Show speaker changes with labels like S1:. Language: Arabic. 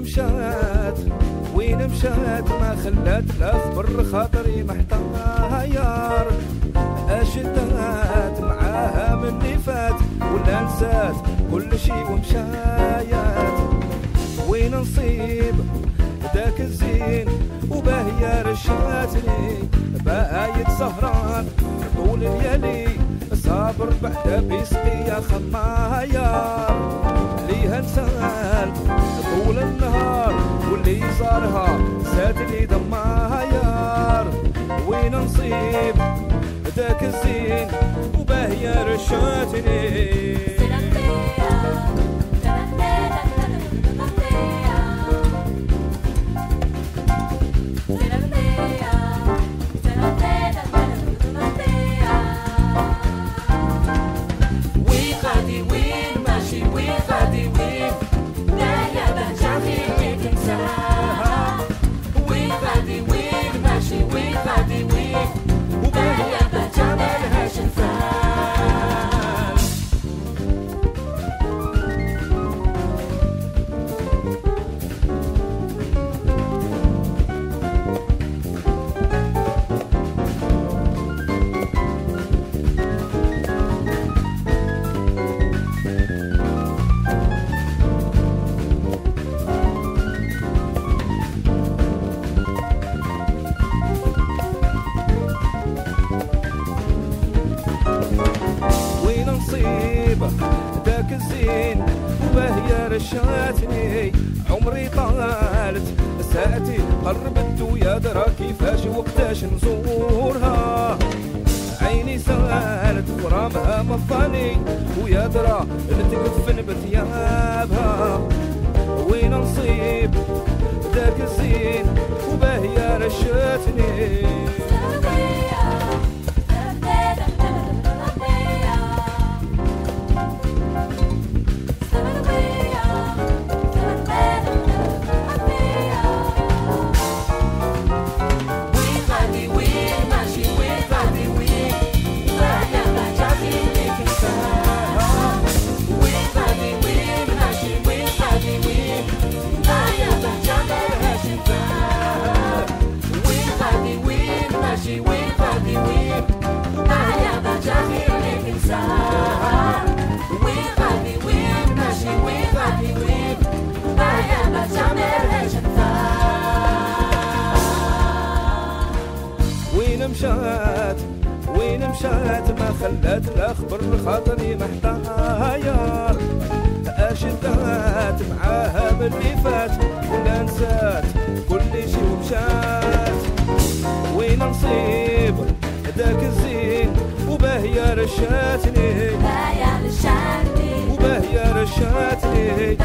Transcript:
S1: مشات وين مشات ما خلات الأخبر خاطري محتار. أشدات معاها من اللي فات ولا نسات كل شي ومشايات. وين نصيب داك الزين وباهية رشاتني بايد سهران طول الليالي صابر بعدا بيسقيا خمايار. ليها نسال طول النهار واللي صارها ساتني دمايار. وين نصيب داك الزين وباهية رشاتني. داك الزين وباهية رشاتني. عمري طالت ساعتي قربت ويا درا كيفاش وقتاش نزورها. عيني سالت ورامها مفاني ويا درا نتقفن بثيابها. وين نصيب داك الزين وباهية رشاتني. وين مشات ما خلات الأخبر خاطري محتار. أشدات معاها من اللي فات ولا نسات كل شي ومشات. وين نصيب داك الزين وباهية رشاتني. وباهية رشاتني.